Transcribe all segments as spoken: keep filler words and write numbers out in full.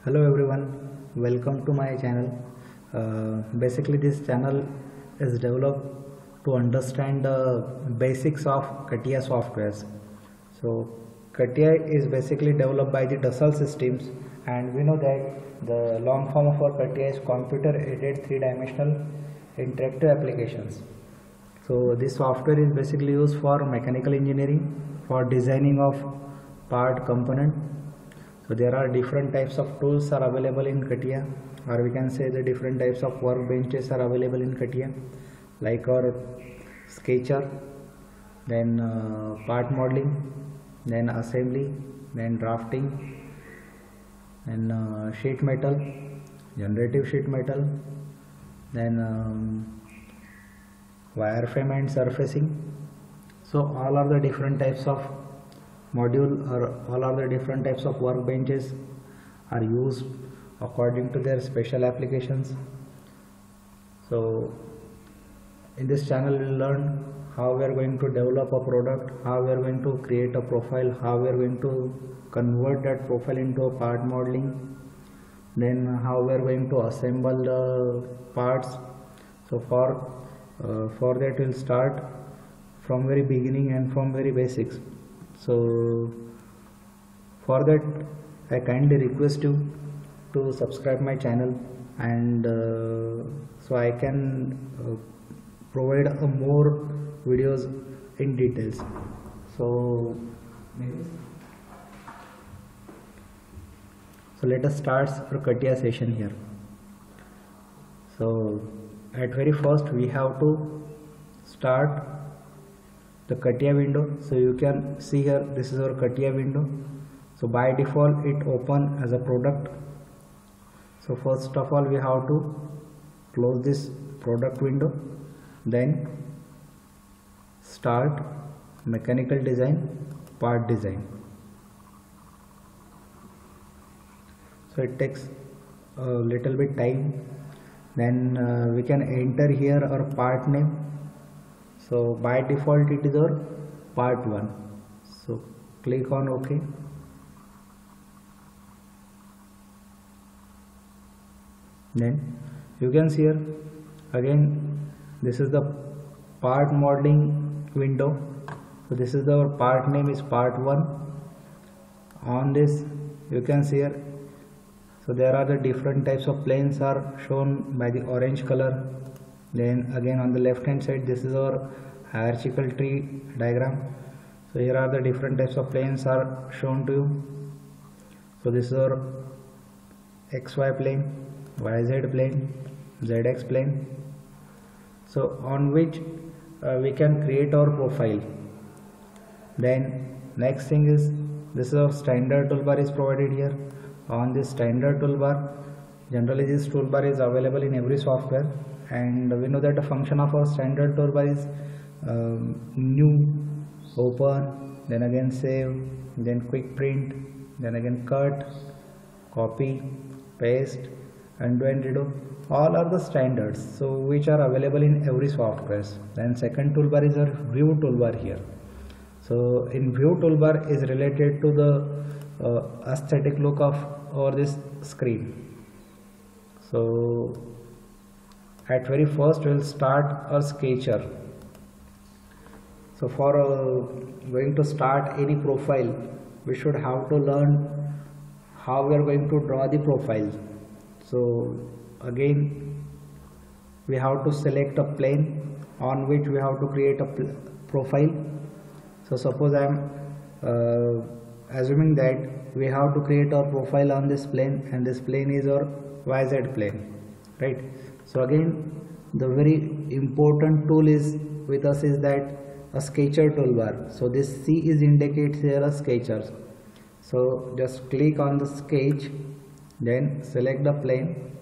Hello everyone, welcome to my channel. Uh, basically this channel is developed to understand the basics of CATIA softwares. So CATIA is basically developed by the Dassault Systems, and we know that the long form of our CATIA is computer aided three dimensional interactive applications. So this software is basically used for mechanical engineering, for designing of part component. So there are different types of tools are available in CATIA, or we can say the different types of workbenches are available in CATIA, like our sketcher, then uh, part modeling, then assembly, then drafting, then uh, sheet metal, generative sheet metal, then um, wireframe and surfacing. So all are the different types of module, or all are the different types of workbenches are used according to their special applications. So in this channel we will learn how we are going to develop a product, how we are going to create a profile, how we are going to convert that profile into a part modeling, then how we are going to assemble the parts. So for uh, for that we'll start from very beginning and from very basics. So for that I kindly request you to subscribe my channel, and uh, so I can uh, provide a more videos in details. So so let us start our CATIA session here. So at very first we have to start the CATIA window. So you can see here, this is our CATIA window. So by default it open as a product. So first of all we have to close this product window, then start mechanical design, part design. So it takes a little bit time. Then uh, we can enter here our part name. So by default it is our part one. So click on OK. Then you can see here again, this is the part modeling window. So this is the part name is part one. On this you can see here, so there are the different types of planes are shown by the orange color. Then again on the left hand side, this is our hierarchical tree diagram. So here are the different types of planes are shown to you. So this is our X Y plane, Y Z plane, Z X plane. So on which uh, we can create our profile. Then next thing is, this is our standard toolbar is provided here. On this standard toolbar, generally this toolbar is available in every software, and we know that the function of our standard toolbar is um, new, open, then again save, then quick print, then again cut, copy, paste, undo and redo. All are the standards, so which are available in every software. Then second toolbar is our view toolbar here. So in view toolbar is related to the uh, aesthetic look of over this screen. So at very first we will start a sketcher. So for uh, going to start any profile, we should have to learn how we are going to draw the profile. So again we have to select a plane on which we have to create a profile. So suppose I am uh, assuming that we have to create our profile on this plane, and this plane is our Y Z plane, right? So again the very important tool is with us is that a sketcher toolbar. So this C is indicates here a sketcher. So just click on the sketch, then select the plane.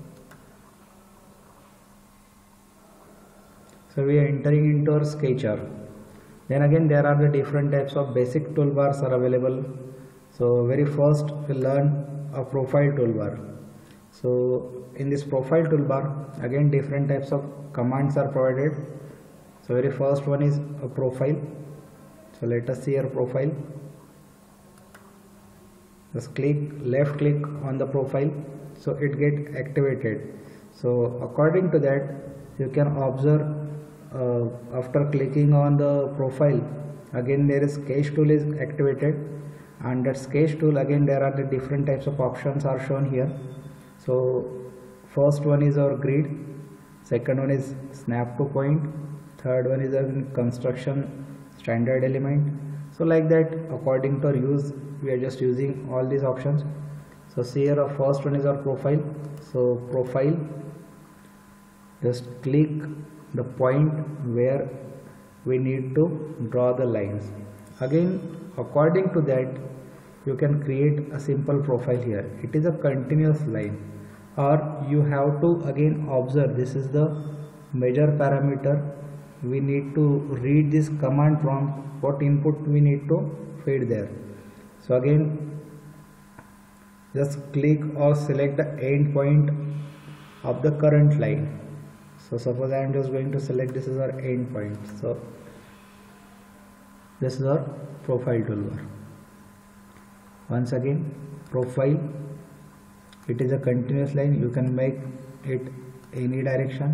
So we are entering into our sketcher. Then again there are the different types of basic toolbars are available. So very first we learn a profile toolbar. So in this profile toolbar again different types of commands are provided. So very first one is a profile. So let us see our profile. just click left click on the profile, so it get activated. So according to that you can observe, uh, after clicking on the profile, again there is sketch tool is activated, and that sketch tool, again there are the different types of options are shown here. So first one is our grid, second one is snap to point, third one is a construction standard element. So like that, according to our use, we are just using all these options. So see here, our first one is our profile. So profile, just click the point where we need to draw the lines. Again, according to that, you can create a simple profile here. It is a continuous line, or you have to again observe, this is the measure parameter. We need to read this command prompt, what input we need to feed there. So again, just click or select the end point of the current line. So suppose I am just going to select, this is our end point. So this is our profile toolbar. Once again, profile, it is a continuous line. You can make it any direction,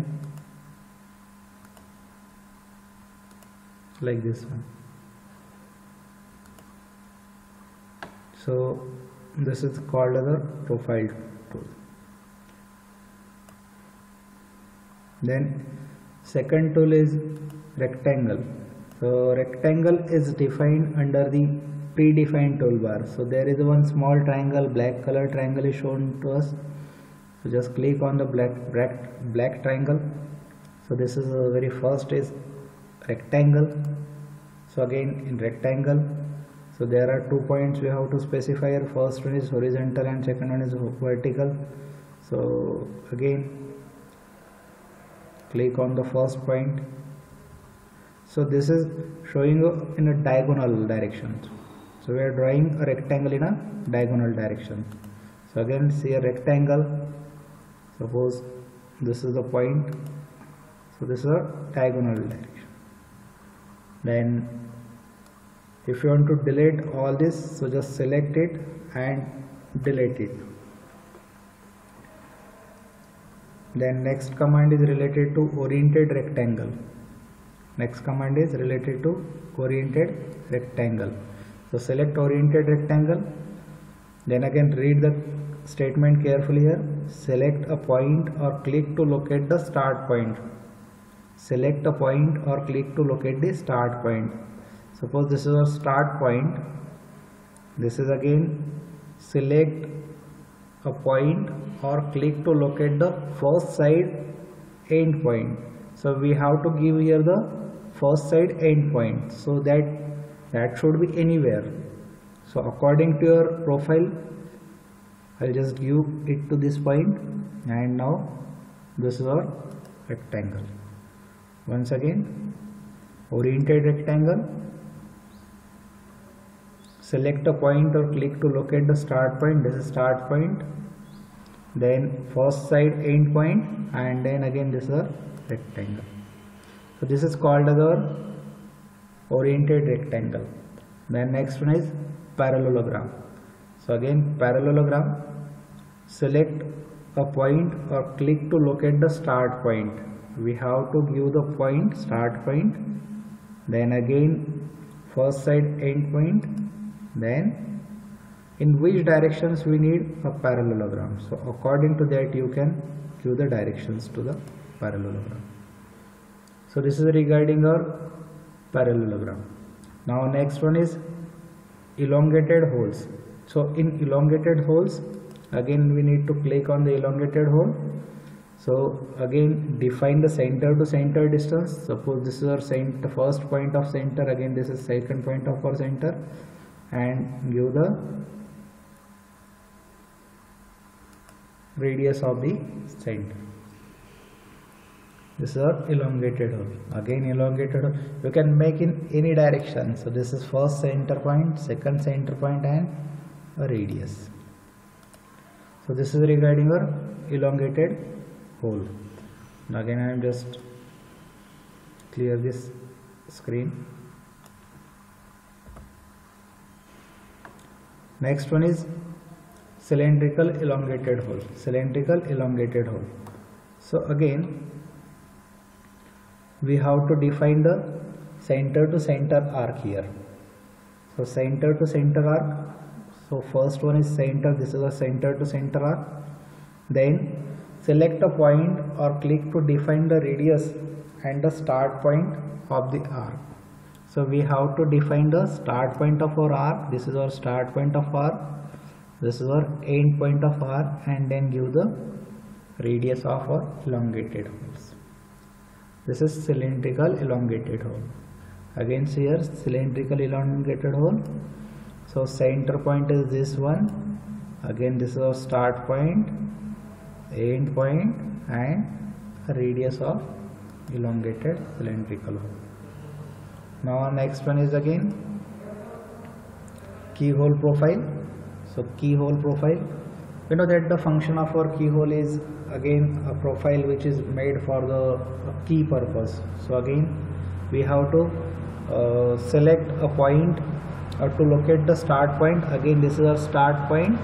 like this one. So this is called as a profile tool. Then second tool is rectangle. So rectangle is defined under the predefined toolbar. So there is one small triangle, black color triangle is shown to us. So just click on the black black, black triangle. So this is the very first is rectangle. So again, in rectangle, so there are two points we have to specify here. First one is horizontal and second one is vertical. So again, click on the first point. So this is showing in a diagonal direction. So we are drawing a rectangle in a diagonal direction. So again, see a rectangle. Suppose this is the point. So this is a diagonal direction. Then if you want to delete all this, so just select it and delete it. Then next command is related to oriented rectangle. Next command is related to oriented rectangle. So select oriented rectangle. Then again read the statement carefully here. Select a point or click to locate the start point. Select a point or click to locate the start point. Suppose this is our start point. This is again select a point or click to locate the first side end point. So we have to give here the first side end point, so that that should be anywhere. So according to your profile, I'll just give it to this point, and now this is our rectangle. Once again, oriented rectangle. Select a point or click to locate the start point. This is start point. Then first side end point, and then again this is a rectangle. So this is called as our oriented rectangle. Then next one is parallelogram. So again, parallelogram. Select a point or click to locate the start point. We have to give the point start point, then again first side end point, then in which directions we need a parallelogram. So according to that you can give the directions to the parallelogram. So this is regarding our parallelogram. Now next one is elongated holes. So in elongated holes, again we need to click on the elongated hole. So again define the center to center distance. Suppose this is our center, first point of center, again this is second point of our center, and give the radius of the center. This is our elongated hole. Again elongated hole, you can make in any direction. So this is first center point, second center point, and a radius. So this is regarding our elongated hole. Now again I am just clear this screen. Next one is cylindrical elongated hole. Cylindrical elongated hole. So again we have to define the center to center arc here. So center to center arc. So first one is center. This is a center to center arc. Then select a point or click to define the radius and the start point of the arc. So we have to define the start point of our arc. This is our start point of arc. This is our end point of arc, and then give the radius of our elongated holes. This is cylindrical elongated hole. Again here cylindrical elongated hole. So center point is this one. Again this is our start point, end point, and radius of elongated cylindrical hole. Now next one is again keyhole profile. So keyhole profile, we know that the function of our keyhole is again a profile which is made for the key purpose. So again we have to uh, select a point or to locate the start point. Again this is our start point,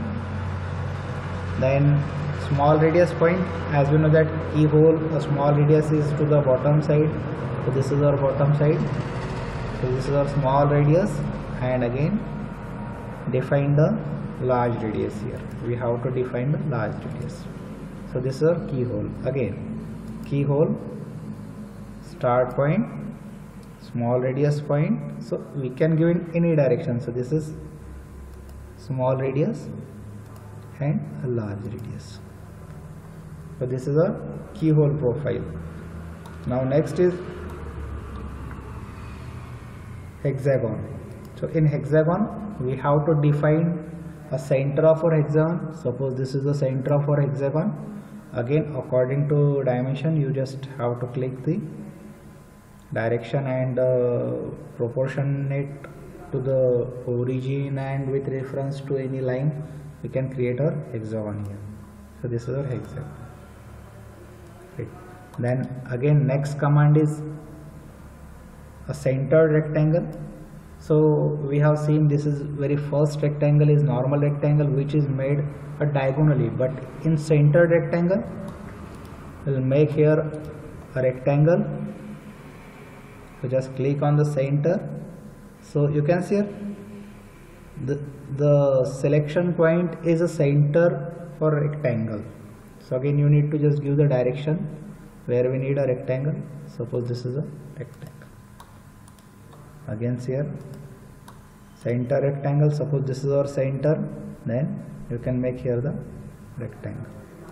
then small radius point. As we know that keyhole, a small radius is to the bottom side, so this is our bottom side. So this is our small radius, and again define the large radius here. We have to define the large radius. So this is our keyhole. Again keyhole, start point, small radius point. So we can give in any direction. So this is small radius and a large radius. So this is a keyhole profile. Now next is hexagon. So in hexagon we have to define a center of our hexagon. Suppose this is the center of our hexagon. Again according to dimension you just have to click the direction and uh, proportionate to the origin, and with reference to any line we can create our hexagon here. So this is our hexagon. Right. Then again next command is a centered rectangle. So we have seen this is very first rectangle is normal rectangle which is made a diagonally, but in centered rectangle we'll make here a rectangle. So just click on the center. So you can see here the, the selection point is a center for rectangle. So again you need to just give the direction where we need a rectangle. Suppose this is a rectangle. Again here center rectangle. Suppose this is our center, then you can make here the rectangle.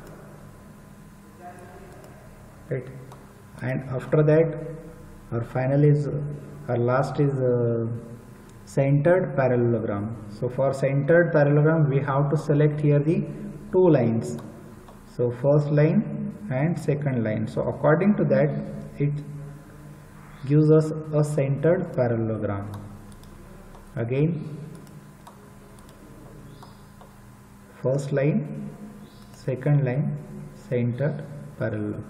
Right. And after that our final is our last is uh, centered parallelogram. So for centered parallelogram we have to select here the two lines. So first line and second line. So according to that it gives us a centered parallelogram. Again first line, second line, centered parallelogram.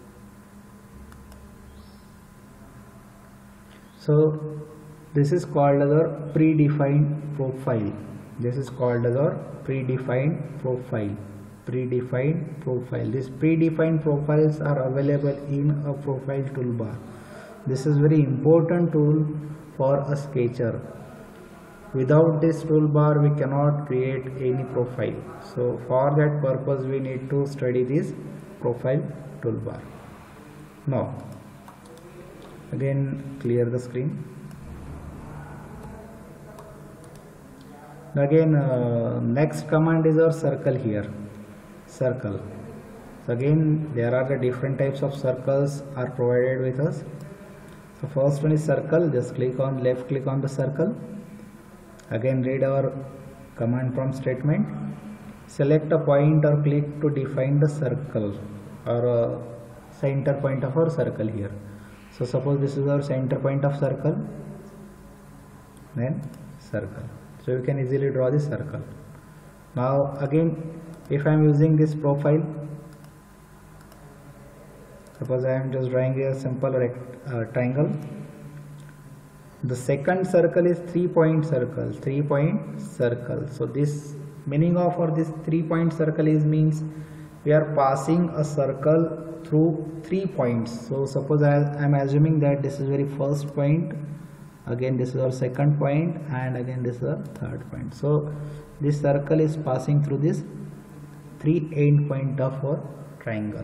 So this is called as our predefined profile. This is called as our predefined profile. Predefined profile. These predefined profiles are available in a profile toolbar. This is very important tool for a sketcher. Without this toolbar we cannot create any profile. So for that purpose we need to study this profile toolbar. Now again clear the screen. Again uh, next command is our circle here. Circle. So again there are the different types of circles are provided with us. So first one is circle. Just click on left click on the circle. Again read our command prompt statement. Select a point or click to define the circle or uh, center point of our circle here. So suppose this is our center point of circle, then circle. So you can easily draw the circle. Now again if I am using this profile, suppose I am just drawing a simple rect uh, triangle. The second circle is three point circle, three point circle. So this meaning of for this three point circle is means we are passing a circle through three points. So suppose I am assuming that this is very first point, again this is our second point, and again this is our third point. So this circle is passing through this three end point of our triangle.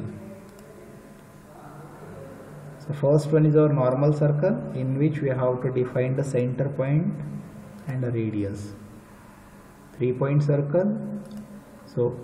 So first one is our normal circle, in which we have to define the center point and a radius. Three point circle. So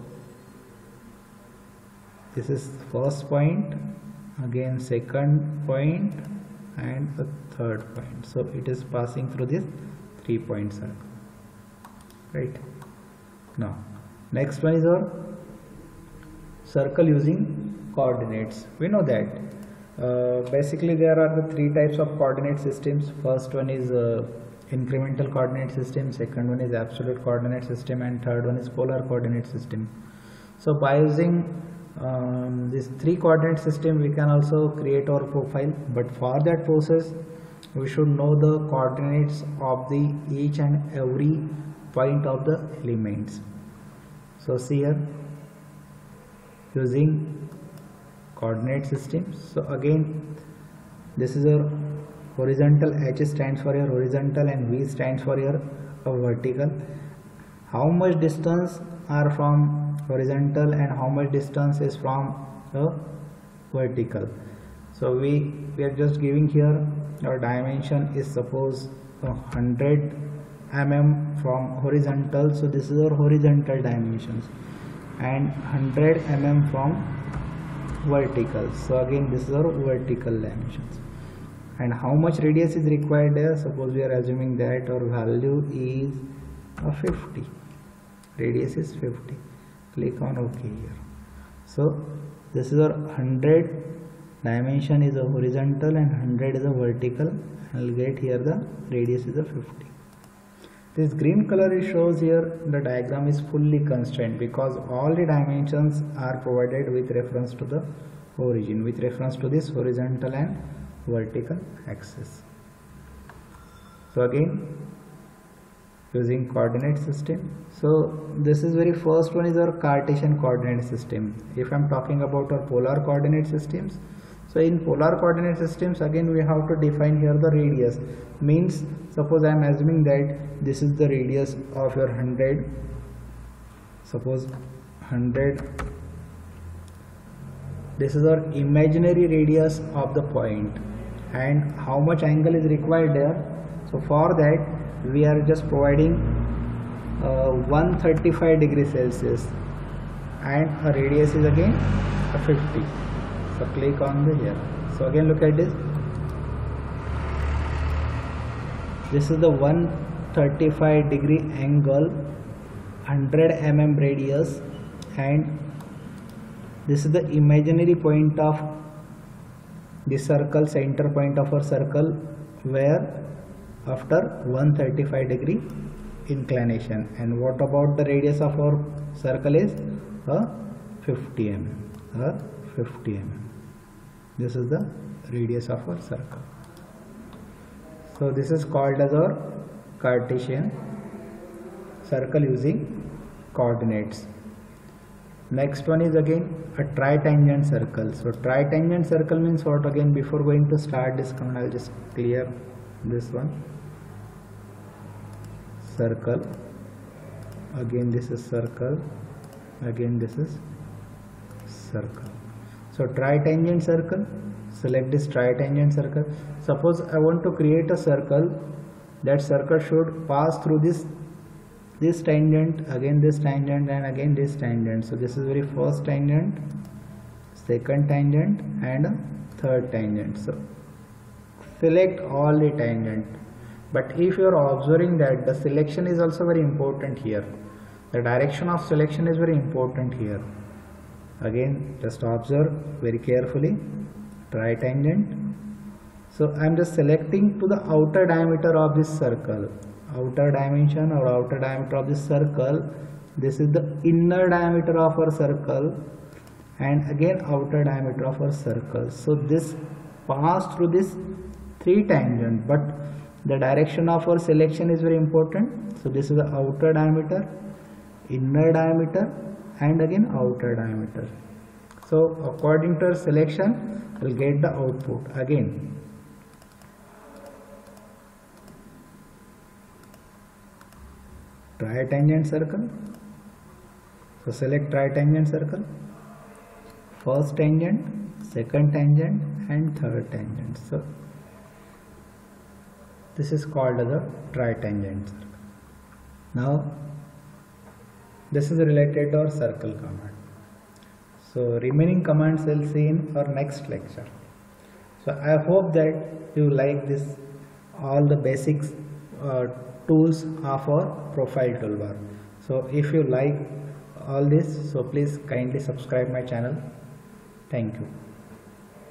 this is first point, again second point, and a third point. So it is passing through this three point circle, right? Now next one is our circle using coordinates. We know that uh, basically there are the three types of coordinate systems. First one is uh, incremental coordinate system, second one is absolute coordinate system, and third one is polar coordinate system. So by using um, this three coordinate system, we can also create our profile, but for that process we should know the coordinates of the each and every point of the elements. So see here, using coordinate system. So again this is your horizontal. H stands for your horizontal and V stands for your uh, vertical. How much distance are from horizontal and how much distance is from the vertical? So we we are just giving here our dimension is suppose uh, one hundred millimeters from horizontal. So this is our horizontal dimensions, and one hundred millimeters from vertical. So again this is our vertical dimensions. And how much radius is required there? Suppose we are assuming that our value is uh, fifty. Radius is fifty. Click on OK here. So this is our one hundred dimension is a horizontal and one hundred is a vertical. I'll get here the radius is a fifty. This green color it shows here the diagram is fully constrained because all the dimensions are provided with reference to the origin, with reference to this horizontal and vertical axis. So again using coordinate system. So this is very first one is our Cartesian coordinate system. If I am talking about our polar coordinate systems, so in polar coordinate systems again we have to define here the radius. Means suppose I am assuming that this is the radius of your one hundred, suppose one hundred, this is our imaginary radius of the point, and how much angle is required there. So for that we are just providing uh, one hundred thirty-five degrees Celsius, and a radius is again a fifty. So click on the here. So again look at this. This is the one hundred thirty-five degree angle, one hundred millimeter radius, and this is the imaginary point of the circle, center point of our circle, where after one hundred thirty-five degree inclination. And what about the radius of our circle is uh, fifty millimeters, uh, fifty millimeters. This is the radius of our circle. So this is called as our Cartesian circle using coordinates. Next one is again a tritangent circle. So tritangent circle means what? Again before going to start this command, I'll just clear this one. Circle, again this is circle, again this is circle. So tritangent circle, select this tritangent circle. Suppose I want to create a circle, that circle should pass through this this tangent, again this tangent, and again this tangent. So this is very first tangent, second tangent, and third tangent. So select all the tangent. But if you are observing that the selection is also very important here, the direction of selection is very important here. Again just observe very carefully, tritangent. So I am just selecting to the outer diameter of this circle, outer dimension or outer diameter of this circle. This is the inner diameter of our circle, and again outer diameter of our circle. So this pass through this three tangent, but the direction of our selection is very important. So this is the outer diameter, inner diameter, and again outer diameter. So according to our selection, we'll get the output. Again, tritangent circle. So select tritangent circle, first tangent, second tangent, and third tangent. So this is called as a tritangent circle. Now this is related to our circle command. So remaining commands we'll see in our next lecture. So I hope that you like this, all the basics uh, tools of our profile toolbar. So if you like all this, so please kindly subscribe my channel. Thank you.